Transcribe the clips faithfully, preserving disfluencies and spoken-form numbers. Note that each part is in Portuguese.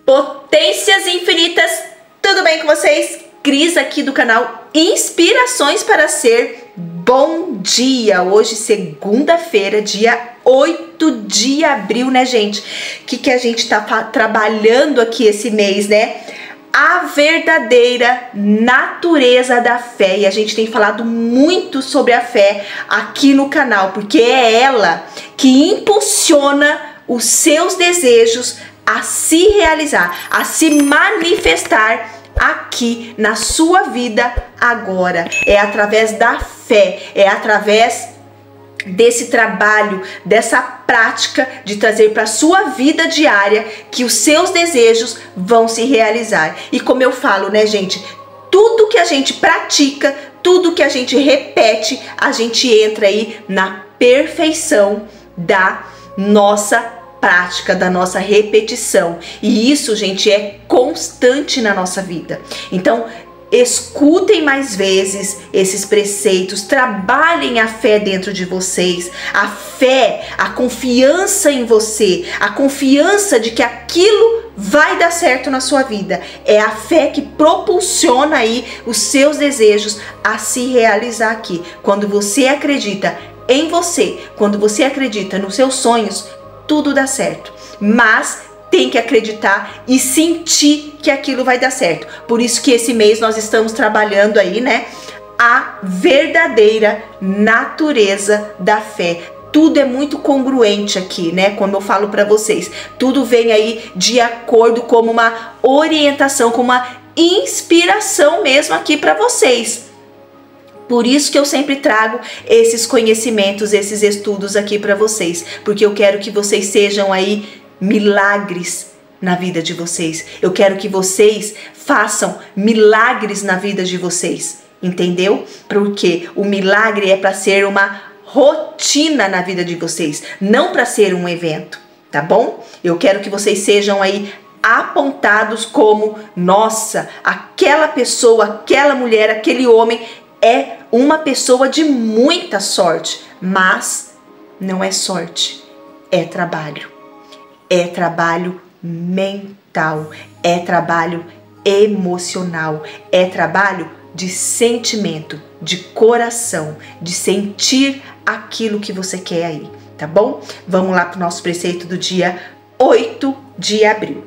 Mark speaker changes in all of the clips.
Speaker 1: Potências infinitas, tudo bem com vocês? Cris aqui do canal Inspirações para Ser. Bom dia! Hoje, segunda-feira, dia oito de abril, né, gente? O que, que a gente tá trabalhando aqui esse mês, né? A verdadeira natureza da fé. E a gente tem falado muito sobre a fé aqui no canal, porque é ela que impulsiona os seus desejos a se realizar, a se manifestar aqui na sua vida agora. É através da fé, é através desse trabalho, dessa prática de trazer para a sua vida diária que os seus desejos vão se realizar. E como eu falo, né, gente, tudo que a gente pratica, tudo que a gente repete, a gente entra aí na perfeição da nossa prática, da nossa repetição. E isso, gente, é constante na nossa vida. Então, escutem mais vezes esses preceitos, trabalhem a fé dentro de vocês, a fé, a confiança em você, a confiança de que aquilo vai dar certo na sua vida. É a fé que propulsiona aí os seus desejos a se realizar aqui. Quando você acredita em você, quando você acredita nos seus sonhos, tudo dá certo. Mas tem que acreditar e sentir que aquilo vai dar certo. Por isso que esse mês nós estamos trabalhando aí, né, a verdadeira natureza da fé. Tudo é muito congruente aqui, né? Como eu falo para vocês, tudo vem aí de acordo como uma orientação, como uma inspiração mesmo aqui para vocês. Por isso que eu sempre trago esses conhecimentos, esses estudos aqui para vocês, porque eu quero que vocês sejam aí milagres na vida de vocês. Eu quero que vocês façam milagres na vida de vocês, entendeu? Porque o milagre é para ser uma rotina na vida de vocês, não para ser um evento, tá bom? Eu quero que vocês sejam aí apontados como, nossa, aquela pessoa, aquela mulher, aquele homem é uma pessoa de muita sorte, mas não é sorte, é trabalho. É trabalho mental, é trabalho emocional, é trabalho de sentimento, de coração, de sentir aquilo que você quer aí, tá bom? Vamos lá para o nosso preceito do dia oito de abril.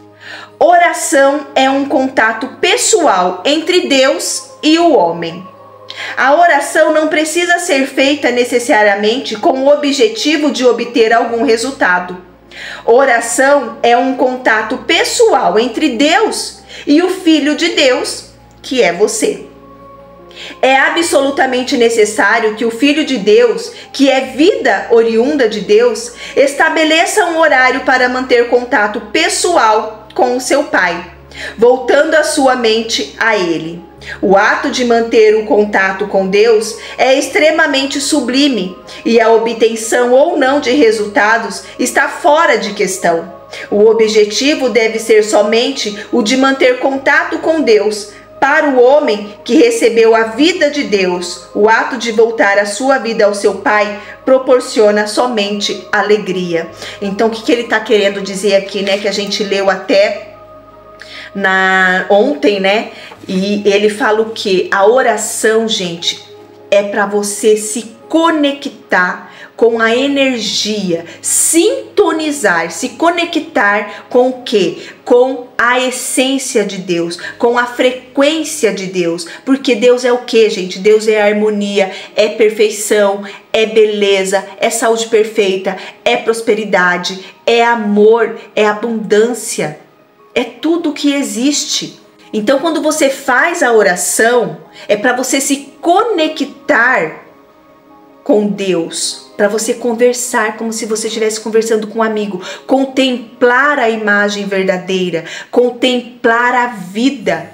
Speaker 1: Oração é um contato pessoal entre Deus e o homem. A oração não precisa ser feita necessariamente com o objetivo de obter algum resultado. Oração é um contato pessoal entre Deus e o Filho de Deus, que é você. É absolutamente necessário que o Filho de Deus, que é vida oriunda de Deus, estabeleça um horário para manter contato pessoal com o seu Pai, voltando a sua mente a Ele. O ato de manter o contato com Deus é extremamente sublime e a obtenção ou não de resultados está fora de questão. O objetivo deve ser somente o de manter contato com Deus. Para o homem que recebeu a vida de Deus, o ato de voltar a sua vida ao seu Pai proporciona somente alegria. Então, o que, que ele está querendo dizer aqui, né? Que a gente leu até na ontem, né? E ele fala o que? A oração, gente, é para você se conectar com a energia, sintonizar, se conectar com o quê? Com a essência de Deus, com a frequência de Deus. Porque Deus é o que, gente? Deus é harmonia, é perfeição, é beleza, é saúde perfeita, é prosperidade, é amor, é abundância. É tudo que existe. Então, quando você faz a oração, é para você se conectar com Deus, para você conversar como se você estivesse conversando com um amigo, contemplar a imagem verdadeira, contemplar a vida.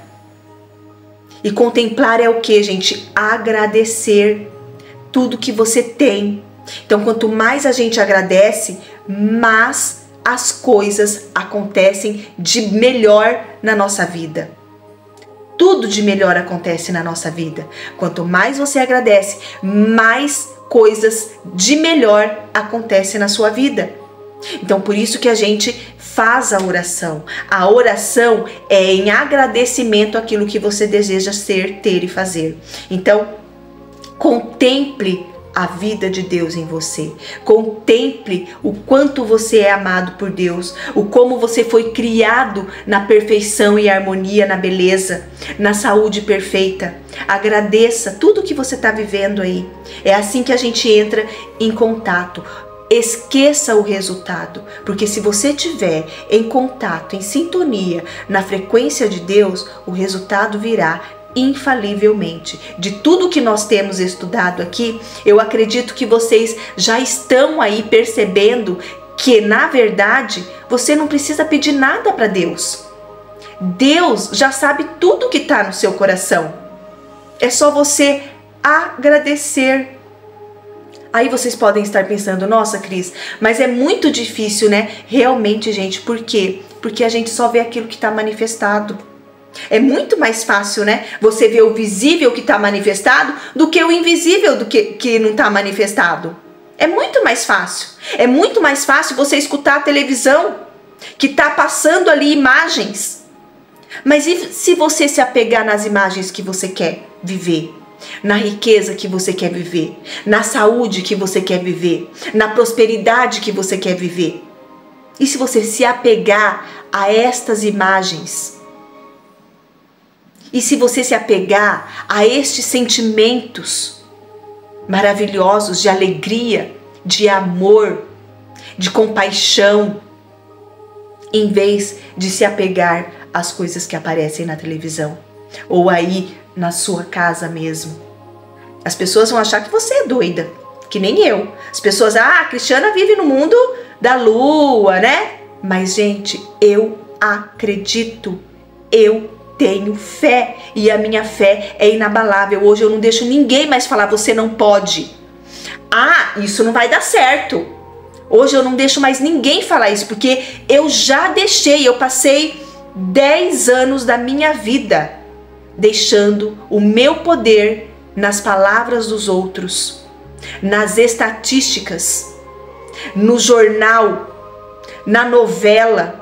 Speaker 1: E contemplar é o que, gente? Agradecer tudo que você tem. Então, quanto mais a gente agradece, mais as coisas acontecem de melhor na nossa vida. Tudo de melhor acontece na nossa vida. Quanto mais você agradece, mais coisas de melhor acontecem na sua vida. Então, por isso que a gente faz a oração. A oração é em agradecimento àquilo que você deseja ser, ter e fazer. Então, contemple a vida de Deus em você. Contemple o quanto você é amado por Deus, o como você foi criado na perfeição e harmonia, na beleza, na saúde perfeita. Agradeça tudo que você está vivendo aí. É assim que a gente entra em contato. Esqueça o resultado, porque se você estiver em contato, em sintonia, na frequência de Deus, o resultado virá infalivelmente. De tudo que nós temos estudado aqui, eu acredito que vocês já estão aí percebendo que, na verdade, você não precisa pedir nada para Deus. Deus já sabe tudo que está no seu coração. É só você agradecer. Aí vocês podem estar pensando, nossa, Cris, mas é muito difícil, né? Realmente, gente, por quê? Porque a gente só vê aquilo que está manifestado. É muito mais fácil, né? Você ver o visível que está manifestado do que o invisível do que, que não está manifestado. É muito mais fácil. É muito mais fácil você escutar a televisão que está passando ali imagens. Mas e se você se apegar nas imagens que você quer viver? Na riqueza que você quer viver, na saúde que você quer viver, na prosperidade que você quer viver. E se você se apegar a estas imagens? E se você se apegar a estes sentimentos maravilhosos de alegria, de amor, de compaixão, em vez de se apegar às coisas que aparecem na televisão ou aí na sua casa mesmo? As pessoas vão achar que você é doida, que nem eu. As pessoas, ah, a Cristiana vive no mundo da lua, né? Mas, gente, eu acredito, eu tenho fé e a minha fé é inabalável. Hoje eu não deixo ninguém mais falar, você não pode. Ah, isso não vai dar certo. Hoje eu não deixo mais ninguém falar isso, porque eu já deixei, eu passei dez anos da minha vida deixando o meu poder nas palavras dos outros, nas estatísticas, no jornal, na novela.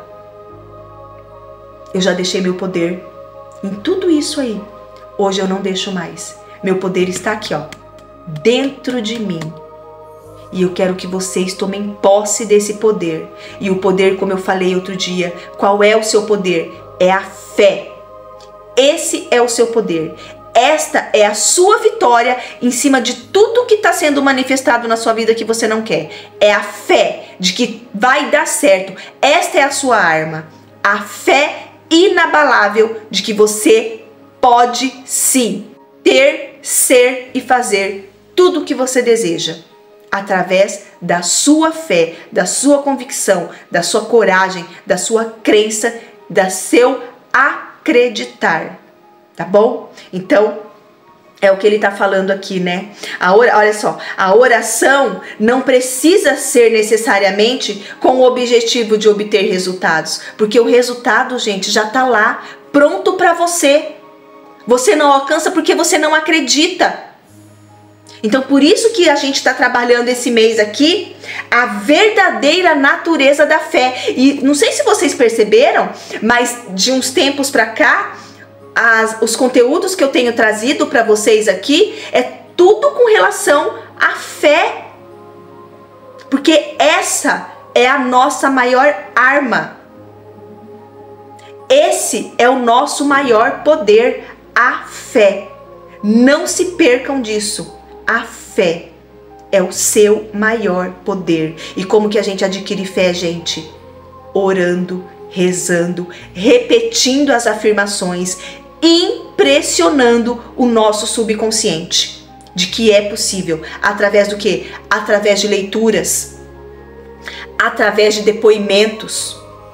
Speaker 1: Eu já deixei meu poder em tudo isso aí. Hoje eu não deixo mais. Meu poder está aqui, ó, dentro de mim. E eu quero que vocês tomem posse desse poder. E o poder, como eu falei outro dia, qual é o seu poder? É a fé. Esse é o seu poder. Esta é a sua vitória em cima de tudo que está sendo manifestado na sua vida que você não quer. É a fé de que vai dar certo. Esta é a sua arma. A fé inabalável de que você pode sim ter, ser e fazer tudo o que você deseja. Através da sua fé, da sua convicção, da sua coragem, da sua crença, da seu acreditar, tá bom? Então, é o que ele tá falando aqui, né? A or... Olha só, a oração não precisa ser necessariamente com o objetivo de obter resultados, porque o resultado, gente, já tá lá, pronto para você. Você não alcança porque você não acredita. Então, por isso que a gente está trabalhando esse mês aqui, a verdadeira natureza da fé. E não sei se vocês perceberam, mas de uns tempos para cá, as, os conteúdos que eu tenho trazido para vocês aqui, é tudo com relação à fé. Porque essa é a nossa maior arma. Esse é o nosso maior poder, a fé. Não se percam disso. A fé é o seu maior poder. E como que a gente adquire fé, gente? Orando, rezando, repetindo as afirmações, impressionando o nosso subconsciente de que é possível. Através do quê? Através de leituras, através de depoimentos,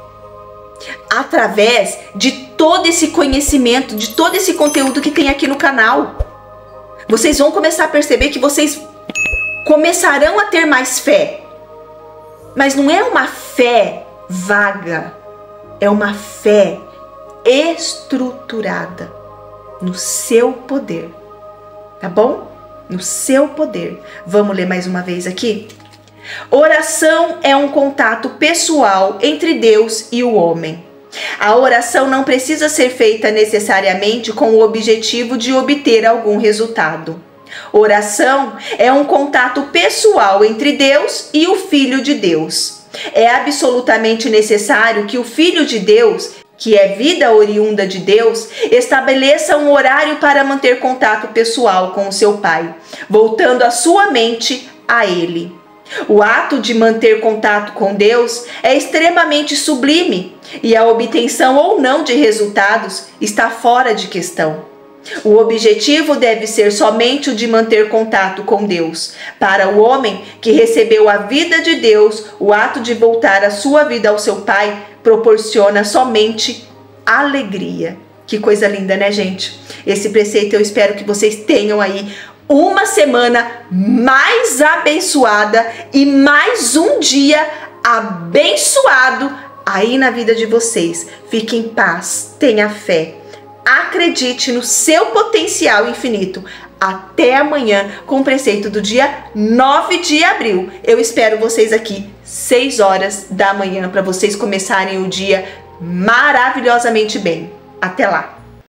Speaker 1: através de todo esse conhecimento, de todo esse conteúdo que tem aqui no canal. Vocês vão começar a perceber que vocês começarão a ter mais fé. Mas não é uma fé vaga, é uma fé estruturada no seu poder, tá bom? No seu poder. Vamos ler mais uma vez aqui? Oração é um contato pessoal entre Deus e o homem. A oração não precisa ser feita necessariamente com o objetivo de obter algum resultado. Oração é um contato pessoal entre Deus e o Filho de Deus. É absolutamente necessário que o Filho de Deus, que é vida oriunda de Deus, estabeleça um horário para manter contato pessoal com o seu Pai, voltando a sua mente a Ele. O ato de manter contato com Deus é extremamente sublime e a obtenção ou não de resultados está fora de questão. O objetivo deve ser somente o de manter contato com Deus. Para o homem que recebeu a vida de Deus, o ato de voltar a sua vida ao seu Pai proporciona somente alegria. Que coisa linda, né, gente? Esse preceito eu espero que vocês tenham aí uma semana mais abençoada e mais um dia abençoado aí na vida de vocês. Fique em paz, tenha fé, acredite no seu potencial infinito. Até amanhã com o preceito do dia nove de abril. Eu espero vocês aqui seis horas da manhã para vocês começarem o dia maravilhosamente bem. Até lá!